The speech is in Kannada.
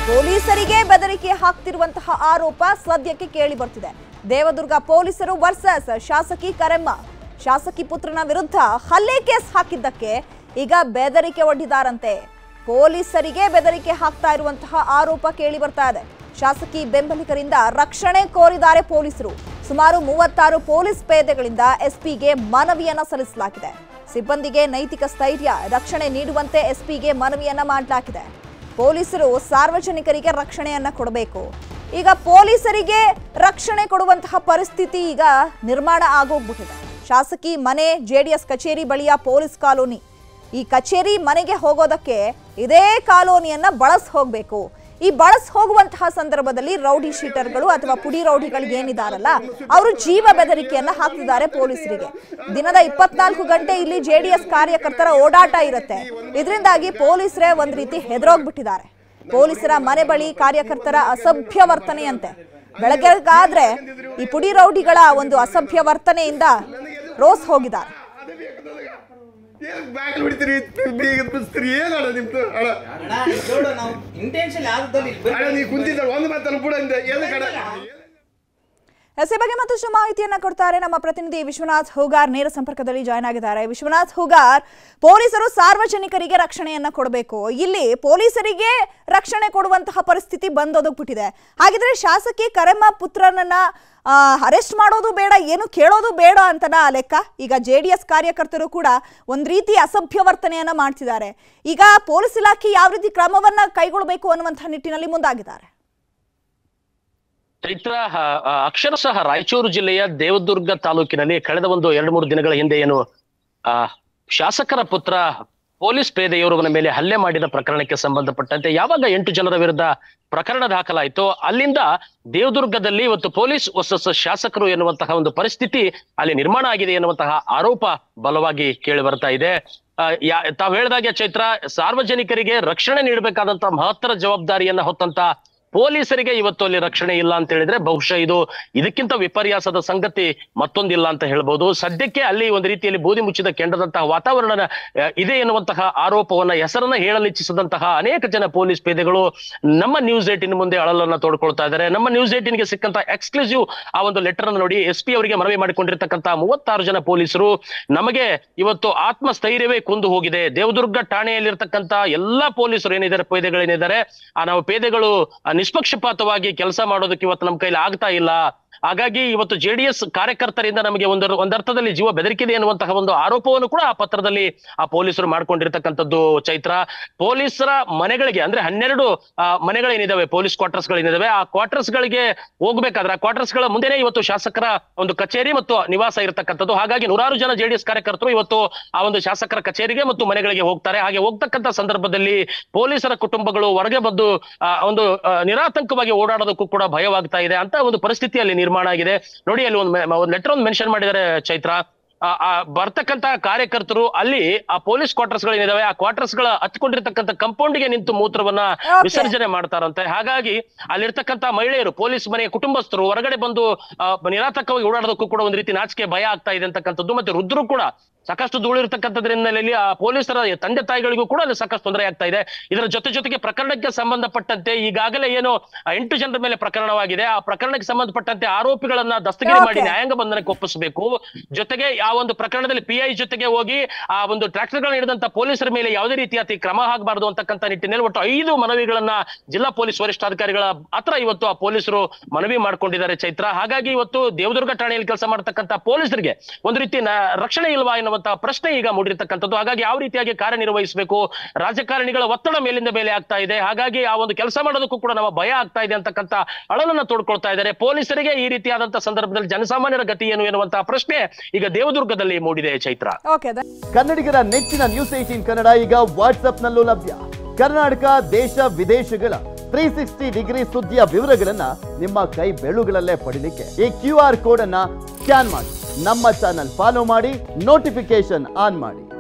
ಪೊಲೀಸರಿಗೆ ಬೆದರಿಕೆ ಹಾಕ್ತಿರುವಂತಹ ಆರೋಪ ಸದ್ಯಕ್ಕೆ ಕೇಳಿ ಬರ್ತಿದೆ. ದೇವದುರ್ಗ ಪೊಲೀಸರು ವರ್ಸಸ್ ಶಾಸಕಿ ಕರೆಮ್ಮ, ಶಾಸಕಿ ಪುತ್ರನ ವಿರುದ್ಧ ಹಲ್ಲೆ ಕೇಸ್ ಹಾಕಿದ್ದಕ್ಕೆ ಈಗ ಬೆದರಿಕೆ ಒಡ್ಡಿದಾರಂತೆ. ಪೊಲೀಸರಿಗೆ ಬೆದರಿಕೆ ಹಾಕ್ತಾ ಇರುವಂತಹ ಆರೋಪ ಕೇಳಿ ಬರ್ತಾ ಇದೆ. ಶಾಸಕಿ ಬೆಂಬಲಿಗರಿಂದ ರಕ್ಷಣೆ ಕೋರಿದ್ದಾರೆ ಪೊಲೀಸರು. ಸುಮಾರು 36 ಪೊಲೀಸ್ ಪೇದೆಗಳಿಂದ ಎಸ್ಪಿಗೆ ಮನವಿಯನ್ನ ಸಲ್ಲಿಸಲಾಗಿದೆ. ಸಿಬ್ಬಂದಿಗೆ ನೈತಿಕ ಸ್ಥೈರ್ಯ, ರಕ್ಷಣೆ ನೀಡುವಂತೆ ಎಸ್ಪಿಗೆ ಮನವಿಯನ್ನ ಮಾಡಲಾಗಿದೆ. ಪೊಲೀಸರು ಸಾರ್ವಜನಿಕರಿಗೆ ರಕ್ಷಣೆಯನ್ನ ಕೊಡಬೇಕು. ಈಗ ಪೊಲೀಸರಿಗೆ ರಕ್ಷಣೆ ಕೊಡುವಂತಹ ಪರಿಸ್ಥಿತಿ ಈಗ ನಿರ್ಮಾಣ ಆಗೋಗ್ಬಿಟ್ಟಿದೆ. ಶಾಸಕಿ ಮನೆ ಜೆಡಿಎಸ್ ಕಚೇರಿ ಬಳಿಯ ಪೊಲೀಸ್ ಕಾಲೋನಿ. ಈ ಕಚೇರಿ ಮನೆಗೆ ಹೋಗೋದಕ್ಕೆ ಇದೇ ಕಾಲೋನಿಯನ್ನ ಬಳಸ್ ಹೋಗಬೇಕು. ಈ ಬಳಸ್ ಹೋಗುವಂತಹ ಸಂದರ್ಭದಲ್ಲಿ ರೌಡಿ ಶೀಟರ್ಗಳು ಅಥವಾ ಪುಡಿ ರೌಡಿಗಳು ಏನಿದಾರಲ್ಲ, ಅವರು ಜೀವ ಬೆದರಿಕೆಯನ್ನ ಹಾಕ್ತಿದ್ದಾರೆ ಪೊಲೀಸರಿಗೆ. ದಿನದ 24 ಗಂಟೆ ಇಲ್ಲಿ ಜೆಡಿಎಸ್ ಕಾರ್ಯಕರ್ತರ ಓಡಾಟ ಇರುತ್ತೆ. ಇದರಿಂದಾಗಿ ಪೊಲೀಸರೇ ಒಂದ್ ರೀತಿ ಹೆದರೋಗ್ಬಿಟ್ಟಿದ್ದಾರೆ. ಪೊಲೀಸರ ಮನೆ ಬಳಿ ಕಾರ್ಯಕರ್ತರ ಅಸಭ್ಯ ವರ್ತನೆಯಂತೆ. ಬೆಳಗ್ಗೆಗಾದ್ರೆ ಈ ಪುಡಿ ರೌಡಿಗಳ ಒಂದು ಅಸಭ್ಯ ವರ್ತನೆಯಿಂದ ರೋಸ್ ಹೋಗಿದ್ದಾರೆ. ಈ ಬಗ್ಗೆ ಮತ್ತಷ್ಟು ಮಾಹಿತಿಯನ್ನ ಕೊಡ್ತಾರೆ ನಮ್ಮ ಪ್ರತಿನಿಧಿ ವಿಶ್ವನಾಥ್ ಹೂಗಾರ್. ನೇರ ಸಂಪರ್ಕದಲ್ಲಿ ಜಾಯ್ನ್ ಆಗಿದ್ದಾರೆ. ವಿಶ್ವನಾಥ್ ಹೂಗಾರ್, ಪೊಲೀಸರು ಸಾರ್ವಜನಿಕರಿಗೆ ರಕ್ಷಣೆಯನ್ನ ಕೊಡಬೇಕು, ಇಲ್ಲಿ ಪೊಲೀಸರಿಗೆ ರಕ್ಷಣೆ ಕೊಡುವಂತಹ ಪರಿಸ್ಥಿತಿ ಬಂದೊದಗ್ಬಿಟ್ಟಿದೆ. ಹಾಗಿದ್ರೆ ಶಾಸಕಿ ಕರೆಮ್ಮ ಪುತ್ರನನ್ನ ಅರೆಸ್ಟ್ ಮಾಡೋದು ಬೇಡ, ಏನು ಕೇಳೋದು ಬೇಡ ಅಂತನ ಲೆಕ್ಕ. ಈಗ ಜೆಡಿಎಸ್ ಕಾರ್ಯಕರ್ತರು ಕೂಡ ಒಂದ್ ರೀತಿ ಅಸಭ್ಯ ವರ್ತನೆಯನ್ನ ಮಾಡ್ತಿದ್ದಾರೆ. ಈಗ ಪೊಲೀಸ್ ಇಲಾಖೆ ಯಾವ ರೀತಿ ಕ್ರಮವನ್ನ ಕೈಗೊಳ್ಳಬೇಕು ಅನ್ನುವಂತಹ ನಿಟ್ಟಿನಲ್ಲಿ ಮುಂದಾಗಿದ್ದಾರೆ. ಚೈತ್ರ, ಅಕ್ಷರಶಃ ರಾಯಚೂರು ಜಿಲ್ಲೆಯ ದೇವದುರ್ಗ ತಾಲೂಕಿನಲ್ಲಿ ಕಳೆದ ಒಂದು 2-3 ದಿನಗಳ ಹಿಂದೆ ಏನು ಶಾಸಕರ ಪುತ್ರ ಪೊಲೀಸ್ ಪೇದೆಯವರ ಮೇಲೆ ಹಲ್ಲೆ ಮಾಡಿದ ಪ್ರಕರಣಕ್ಕೆ ಸಂಬಂಧಪಟ್ಟಂತೆ ಯಾವಾಗ 8 ಜನರ ವಿರುದ್ಧ ಪ್ರಕರಣ ದಾಖಲಾಯಿತು, ಅಲ್ಲಿಂದ ದೇವದುರ್ಗದಲ್ಲಿ ಇವತ್ತು ಪೊಲೀಸ್ ವರ್ಸಸ್ ಶಾಸಕರು ಎನ್ನುವಂತಹ ಒಂದು ಪರಿಸ್ಥಿತಿ ಅಲ್ಲಿ ನಿರ್ಮಾಣ ಆಗಿದೆ ಎನ್ನುವಂತಹ ಆರೋಪ ಬಲವಾಗಿ ಕೇಳಿ ಬರ್ತಾ ಇದೆ. ತಾವ್ ಹೇಳಿದಾಗೆ ಚೈತ್ರ, ಸಾರ್ವಜನಿಕರಿಗೆ ರಕ್ಷಣೆ ನೀಡಬೇಕಾದಂತ ಮಹತ್ತರ ಜವಾಬ್ದಾರಿಯನ್ನ ಹೊತ್ತಂತ ಪೊಲೀಸರಿಗೆ ಇವತ್ತು ಅಲ್ಲಿ ರಕ್ಷಣೆ ಇಲ್ಲ ಅಂತ ಹೇಳಿದ್ರೆ ಬಹುಶಃ ಇದಕ್ಕಿಂತ ವಿಪರ್ಯಾಸದ ಸಂಗತಿ ಮತ್ತೊಂದಿಲ್ಲ ಅಂತ ಹೇಳ್ಬಹುದು. ಸದ್ಯಕ್ಕೆ ಅಲ್ಲಿ ಒಂದು ರೀತಿಯಲ್ಲಿ ಬೂದಿ ಮುಚ್ಚಿದ ಕೆಂಡದಂತಹ ವಾತಾವರಣ ಇದೆ ಎನ್ನುವಂತಹ ಆರೋಪವನ್ನ, ಹೆಸರನ್ನ ಹೇಳಲಿಚ್ಛಿಸಿದಂತಹ ಅನೇಕ ಜನ ಪೊಲೀಸ್ ಪೇದೆಗಳು ನಮ್ಮ ನ್ಯೂಸ್ 18 ಮುಂದೆ ಅಳಲನ್ನ ತೋಡ್ಕೊಳ್ತಾ ಇದ್ದಾರೆ. ನಮ್ಮ ನ್ಯೂಸ್ 18ಗೆ ಸಿಕ್ಕಂತ ಎಕ್ಸ್ಕ್ಲೂಸಿವ್ ಆ ಒಂದು ಲೆಟರ್ ಅನ್ನು ನೋಡಿ ಎಸ್ಪಿ ಅವರಿಗೆ ಮನವಿ ಮಾಡಿಕೊಂಡಿರ್ತಕ್ಕಂಥ 36 ಜನ ಪೊಲೀಸರು, ನಮಗೆ ಇವತ್ತು ಆತ್ಮಸ್ಥೈರ್ಯವೇ ಕುಂದು ಹೋಗಿದೆ. ದೇವದುರ್ಗ ಠಾಣೆಯಲ್ಲಿರ್ತಕ್ಕಂಥ ಎಲ್ಲಾ ಪೊಲೀಸರು ಏನಿದ್ದಾರೆ, ಪೇದೆಗಳೇನಿದ್ದಾರೆ, ನಾವು ಪೇದೆಗಳು ನಿಷ್ಪಕ್ಷಪಾತವಾಗಿ ಕೆಲಸ ಮಾಡೋದಕ್ಕೆ ಇವತ್ತು ನಮ್ಮ ಕೈಲಿ ಆಗ್ತಾ ಇಲ್ಲ. ಹಾಗಾಗಿ ಇವತ್ತು ಜೆಡಿಎಸ್ ಕಾರ್ಯಕರ್ತರಿಂದ ನಮಗೆ ಒಂದರ್ಥದಲ್ಲಿ ಜೀವ ಬೆದರಿಕಿದೆ ಎನ್ನುವಂತಹ ಒಂದು ಆರೋಪವನ್ನು ಕೂಡ ಆ ಪತ್ರದಲ್ಲಿ ಆ ಪೊಲೀಸರು ಮಾಡ್ಕೊಂಡಿರ್ತಕ್ಕಂಥದ್ದು. ಚೈತ್ರ, ಪೊಲೀಸರ ಮನೆಗಳಿಗೆ ಅಂದ್ರೆ 12 ಮನೆಗಳೇನಿದಾವೆ, ಪೊಲೀಸ್ ಕ್ವಾರ್ಟರ್ಸ್ ಗಳೇನಿದಾವೆ, ಆ ಕ್ವಾರ್ಟರ್ಸ್ ಗಳಿಗೆ ಹೋಗ್ಬೇಕಾದ್ರೆ ಆ ಕ್ವಾರ್ಟರ್ಸ್ ಗಳ ಮುಂದೆನೆ ಇವತ್ತು ಶಾಸಕರ ಒಂದು ಕಚೇರಿ ಮತ್ತು ನಿವಾಸ ಇರತಕ್ಕಂಥದ್ದು. ಹಾಗಾಗಿ 100 ಜನ ಜೆಡಿಎಸ್ ಕಾರ್ಯಕರ್ತರು ಇವತ್ತು ಆ ಒಂದು ಶಾಸಕರ ಕಚೇರಿಗೆ ಮತ್ತು ಮನೆಗಳಿಗೆ ಹೋಗ್ತಾರೆ. ಹಾಗೆ ಹೋಗ್ತಕ್ಕಂಥ ಸಂದರ್ಭದಲ್ಲಿ ಪೊಲೀಸರ ಕುಟುಂಬಗಳು ಹೊರಗೆ ಬಂದು ಒಂದು ನಿರಾತಂಕವಾಗಿ ಓಡಾಡೋದಕ್ಕೂ ಕೂಡ ಭಯವಾಗ್ತಾ ಇದೆ ಅಂತ ಒಂದು ಪರಿಸ್ಥಿತಿಯಲ್ಲಿ ನಿರ್ಮಾಣ ಆಗಿದೆ. ನೋಡಿ, ಅಲ್ಲಿ ಒಂದು ಲೆಟರ್ ಒಂದು ಮೆನ್ಷನ್ ಮಾಡಿದ್ದಾರೆ ಚೈತ್ರ. ಬರ್ತಕ್ಕಂತ ಕಾರ್ಯಕರ್ತರು ಅಲ್ಲಿ ಆ ಪೊಲೀಸ್ ಕ್ವಾರ್ಟರ್ಸ್ ಗಳೇನಿದಾವೆ, ಆ ಕ್ವಾರ್ಟರ್ಸ್ ಗಳ ಹಚ್ಕೊಂಡಿರ್ತಕ್ಕಂಥ ಕಂಪೌಂಡ್ ಗೆ ನಿಂತು ಮೂತ್ರವನ್ನ ವಿಸರ್ಜನೆ ಮಾಡ್ತಾರಂತೆ. ಹಾಗಾಗಿ ಅಲ್ಲಿರ್ತಕ್ಕಂಥ ಮಹಿಳೆಯರು, ಪೊಲೀಸ್ ಮನೆಯ ಕುಟುಂಬಸ್ಥರು ಹೊರಗಡೆ ಬಂದು ನಿರಾತಂಕವಾಗಿ ಓಡಾಡೋದಕ್ಕೂ ಕೂಡ ಒಂದು ರೀತಿ ನಾಚಿಕೆ, ಭಯ ಆಗ್ತಾ ಇದೆ ಅಂತಕ್ಕಂಥದ್ದು. ಮತ್ತೆ ವೃದ್ಧರು ಕೂಡ ಸಾಕಷ್ಟು ಧೂಳಿರ್ತಕ್ಕಂಥದ್ರ ಹಿನ್ನೆಲೆಯಲ್ಲಿ ಆ ಪೊಲೀಸರ ತಂದೆ ತಾಯಿಗಳಿಗೂ ಕೂಡ ಅಲ್ಲಿ ಸಾಕಷ್ಟು ತೊಂದರೆ ಆಗ್ತಾ ಇದೆ. ಇದರ ಜೊತೆಗೆ ಪ್ರಕರಣಕ್ಕೆ ಸಂಬಂಧಪಟ್ಟಂತೆ ಈಗಾಗಲೇ ಏನು 8 ಜನರ ಮೇಲೆ ಪ್ರಕರಣವಾಗಿದೆ. ಆ ಪ್ರಕರಣಕ್ಕೆ ಸಂಬಂಧಪಟ್ಟಂತೆ ಆರೋಪಿಗಳನ್ನ ದಸ್ತಗಿರಿ ಮಾಡಿ ನ್ಯಾಯಾಂಗ ಬಂಧನಕ್ಕೆ ಒಪ್ಪಿಸಬೇಕು. ಜೊತೆಗೆ ಆ ಒಂದು ಪ್ರಕರಣದಲ್ಲಿ PI ಜೊತೆಗೆ ಹೋಗಿ ಆ ಒಂದು ಟ್ರ್ಯಾಕ್ಟರ್ ಗಳನ್ನ ಹಿಡಿದಂತ ಪೊಲೀಸರ ಮೇಲೆ ಯಾವುದೇ ರೀತಿಯ ಕ್ರಮ ಆಗಬಾರದು ಅಂತಕ್ಕಂಥ ನಿಟ್ಟಿನಲ್ಲಿ ಒಟ್ಟು 5 ಮನವಿಗಳನ್ನ ಜಿಲ್ಲಾ ಪೊಲೀಸ್ ವರಿಷ್ಠಾಧಿಕಾರಿಗಳ ಹತ್ರ ಇವತ್ತು ಆ ಪೊಲೀಸರು ಮನವಿ ಮಾಡ್ಕೊಂಡಿದ್ದಾರೆ ಚೈತ್ರ. ಹಾಗಾಗಿ ಇವತ್ತು ದೇವದುರ್ಗ ಠಾಣೆಯಲ್ಲಿ ಕೆಲಸ ಮಾಡತಕ್ಕಂಥ ಪೊಲೀಸರಿಗೆ ಒಂದು ರೀತಿ ರಕ್ಷಣೆ ಇಲ್ವಾ ಎನ್ನುವಂತ ಪ್ರಶ್ನೆ ಈಗ ಮೂಡಿರ್ತಕ್ಕಂಥದ್ದು. ಹಾಗಾಗಿ ಯಾವ ರೀತಿಯಾಗಿ ಕಾರ್ಯನಿರ್ವಹಿಸಬೇಕು, ರಾಜಕಾರಣಿಗಳ ಒತ್ತಡ ಮೇಲಿಂದ ಮೇಲೆ ಆಗ್ತಾ ಇದೆ. ಹಾಗಾಗಿ ಆ ಒಂದು ಕೆಲಸ ಮಾಡೋದಕ್ಕೂ ಕೂಡ ನಾವು ಭಯ ಆಗ್ತಾ ಇದೆ ಅಂತಕ್ಕಂಥ ಅಳಲನ್ನ ತೋಡ್ಕೊಳ್ತಾ ಇದ್ದಾರೆ. ಪೊಲೀಸರಿಗೆ ಈ ರೀತಿಯಾದಂತಹ ಸಂದರ್ಭದಲ್ಲಿ ಜನಸಾಮಾನ್ಯರ ಗತಿ ಏನು ಎನ್ನುವಂತಹ ಪ್ರಶ್ನೆ ಈಗ ದೇವದುರ್ಗದಲ್ಲಿ ಮೂಡಿದೆ ಚೈತ್ರ. ಕನ್ನಡಿಗರ ನೆಚ್ಚಿನ ನ್ಯೂಸ್ 18 ಕನ್ನಡ ಈಗ ವಾಟ್ಸ್ಆಪ್ ನಲ್ಲೂ ಲಭ್ಯ. ಕರ್ನಾಟಕ, ದೇಶ ವಿದೇಶಗಳ 360 ಡಿಗ್ರಿ ಸುದ್ದಿಯ ವಿವರಗಳನ್ನ ನಿಮ್ಮ ಕೈ ಬೆರಳುಗಳಲ್ಲೇ ಪಡಿಲಿಕ್ಕೆ ಈ QR ಕೋಡ್ ಅನ್ನ ಸ್ಕ್ಯಾನ್ ಮಾಡಿ, ನಮ್ಮ ಚಾನಲ್ ಫಾಲೋ ಮಾಡಿ, ನೋಟಿಫಿಕೇಶನ್ ಆನ್ ಮಾಡಿ.